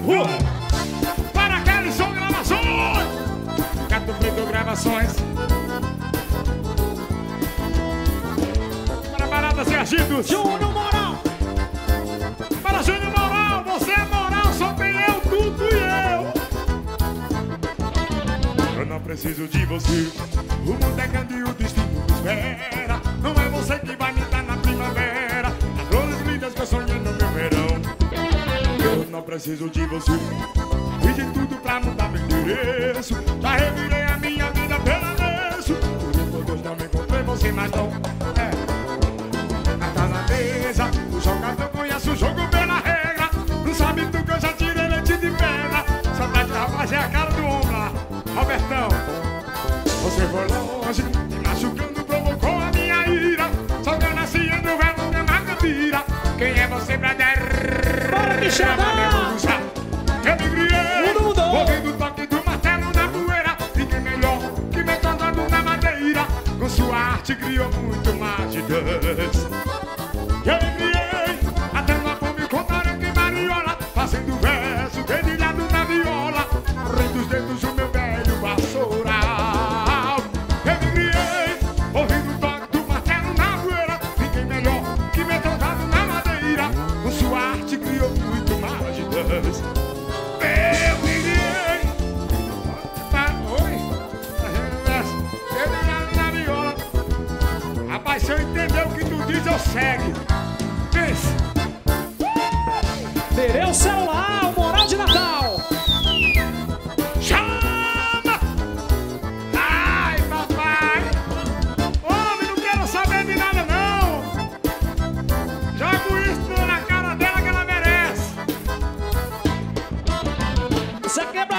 Para aquele som gravações. Gato Preto gravações. Para Baratas e Agitos. Júnior Moral. Para Júnior Moral, você é moral, só tem eu, tudo e eu. Eu não preciso de você. O mundo é grande e o destino me espera. Não é você que vai me dar na primavera as flores lindas que eu sonhei no meu verão. Eu não preciso de você. Fiz de tudo pra mudar meu endereço. Já revirei a minha vida pelo avesso. Por Deus, não me encontrei você, mas não tá na mesa. O jogador conhece o jogo pela regra. Não sabe tu que eu já tirei leite de pedra. Só pra te fazer a cara do ombro lá. Robertão, você foi longe, me machucando, provocou a minha ira. Só que eu nasci entre o velho e a macambira. Quem é você pra dar? Bora me chamar! Eu me criei, Mudou. ouvindo o toque do martelo na poeira. Fiquei melhor que me tornando na madeira. Com sua arte criou muito mágicas. Eu me criei, até uma fome contaram que mariola. Fazendo verso, dedilhado na viola. Rei dos dedos o meu velho vassoural. Eu me criei, ouvindo o toque do martelo na poeira. Fiquei melhor que me tornando na madeira. Com sua arte criou muito mágicas. Eu me criei. Oi? Dedilhado na viola. Rapaz, se eu entender o que tu diz, eu segue. Pense. Terei o celular, o Moral de Natal. Chama! Ai, papai! Homem, não quero saber de nada, não! Jogo isso na cara dela que ela merece! Você quebra